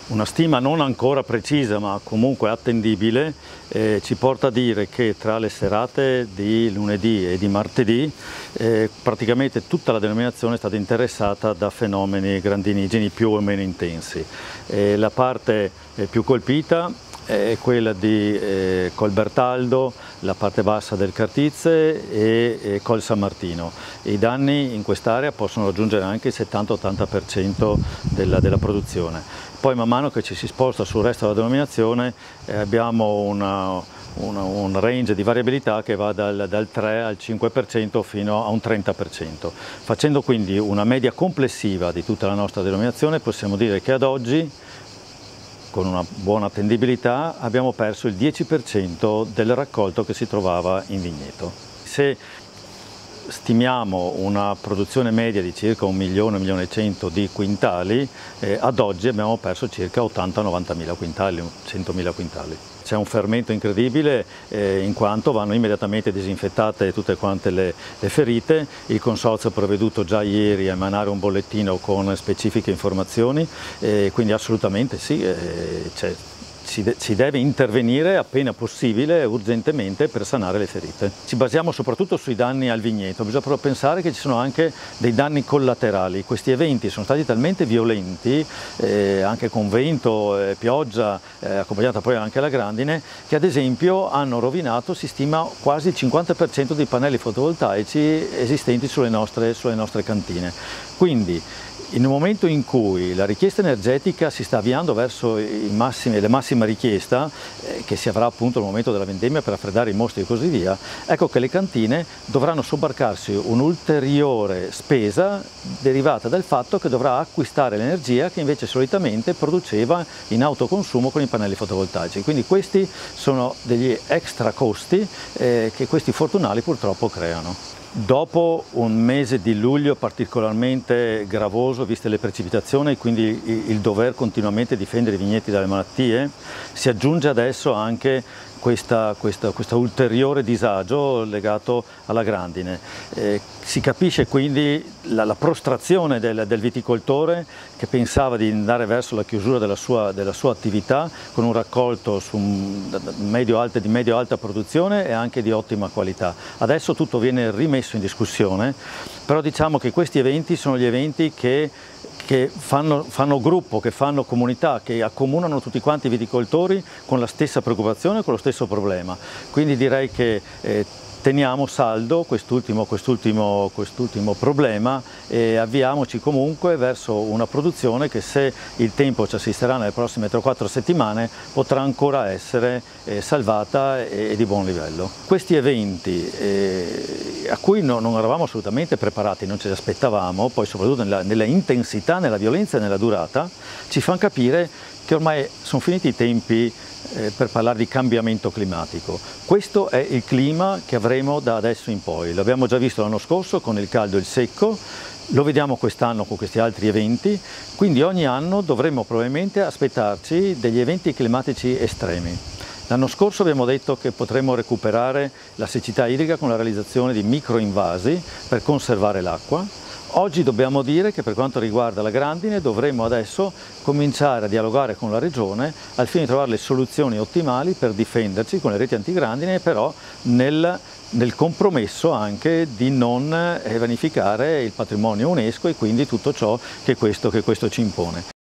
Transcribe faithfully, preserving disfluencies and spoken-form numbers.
Una stima non ancora precisa ma comunque attendibile eh, ci porta a dire che tra le serate di lunedì e di martedì eh, praticamente tutta la denominazione è stata interessata da fenomeni grandinigeni più o meno intensi. Eh, la parte eh, più colpita è quella di eh, Col Bertaldo, la parte bassa del Cartizze e, e Col San Martino. I danni in quest'area possono raggiungere anche il settanta ottanta per cento della, della produzione. Poi man mano che ci si sposta sul resto della denominazione eh, abbiamo una, una, un range di variabilità che va dal, dal tre al cinque per cento fino a un trenta per cento. Facendo quindi una media complessiva di tutta la nostra denominazione possiamo dire che ad oggi, con una buona attendibilità, abbiamo perso il dieci per cento del raccolto che si trovava in vigneto. Se stimiamo una produzione media di circa un milione, un milione e cento di quintali, eh, ad oggi abbiamo perso circa ottanta novanta mila quintali, centomila quintali. C'è un fermento incredibile eh, in quanto vanno immediatamente disinfettate tutte quante le, le ferite. Il Consorzio ha provveduto già ieri a emanare un bollettino con specifiche informazioni, eh, quindi assolutamente sì, eh, c'è. Si, de si deve intervenire appena possibile, urgentemente, per sanare le ferite. Ci basiamo soprattutto sui danni al vigneto, bisogna però pensare che ci sono anche dei danni collaterali. Questi eventi sono stati talmente violenti, eh, anche con vento, eh, pioggia, eh, accompagnata poi anche alla grandine, che ad esempio hanno rovinato, si stima, quasi il cinquanta per cento dei pannelli fotovoltaici esistenti sulle nostre, sulle nostre cantine. Quindi, in un momento in cui la richiesta energetica si sta avviando verso i massimi, la massima richiesta, eh, che si avrà appunto nel momento della vendemmia per raffreddare i mostri e così via, ecco che le cantine dovranno sobbarcarsi un'ulteriore spesa derivata dal fatto che dovrà acquistare l'energia che invece solitamente produceva in autoconsumo con i pannelli fotovoltaici. Quindi questi sono degli extra costi eh, che questi fortunali purtroppo creano. Dopo un mese di luglio particolarmente gravoso, viste le precipitazioni e quindi il dover continuamente difendere i vigneti dalle malattie, si aggiunge adesso anche questa, questa, questo ulteriore disagio legato alla grandine. Eh, si capisce quindi la, la prostrazione del, del viticoltore che pensava di andare verso la chiusura della sua, della sua attività con un raccolto su medio -alta, di medio-alta produzione e anche di ottima qualità. Adesso tutto viene rimesso in discussione, però diciamo che questi eventi sono gli eventi che che fanno, fanno gruppo, che fanno comunità, che accomunano tutti quanti i viticoltori con la stessa preoccupazione, con lo stesso problema. Quindi direi che eh, teniamo saldo quest'ultimo quest'ultimo quest'ultimo problema e avviamoci comunque verso una produzione che, se il tempo ci assisterà nelle prossime tre o quattro settimane, potrà ancora essere eh, salvata e, e di buon livello. Questi eventi eh, a cui no, non eravamo assolutamente preparati, non ce li aspettavamo, poi soprattutto nella, nella intensità, nella violenza e nella durata, ci fanno capire che ormai sono finiti i tempi eh, per parlare di cambiamento climatico. Questo è il clima che avremo da adesso in poi. L'abbiamo già visto l'anno scorso con il caldo e il secco, lo vediamo quest'anno con questi altri eventi, quindi ogni anno dovremo probabilmente aspettarci degli eventi climatici estremi. L'anno scorso abbiamo detto che potremmo recuperare la siccità idrica con la realizzazione di microinvasi per conservare l'acqua. Oggi dobbiamo dire che per quanto riguarda la grandine dovremmo adesso cominciare a dialogare con la Regione al fine di trovare le soluzioni ottimali per difenderci con le reti antigrandine, però nel, nel compromesso anche di non vanificare il patrimonio UNESCO e quindi tutto ciò che questo, che questo ci impone.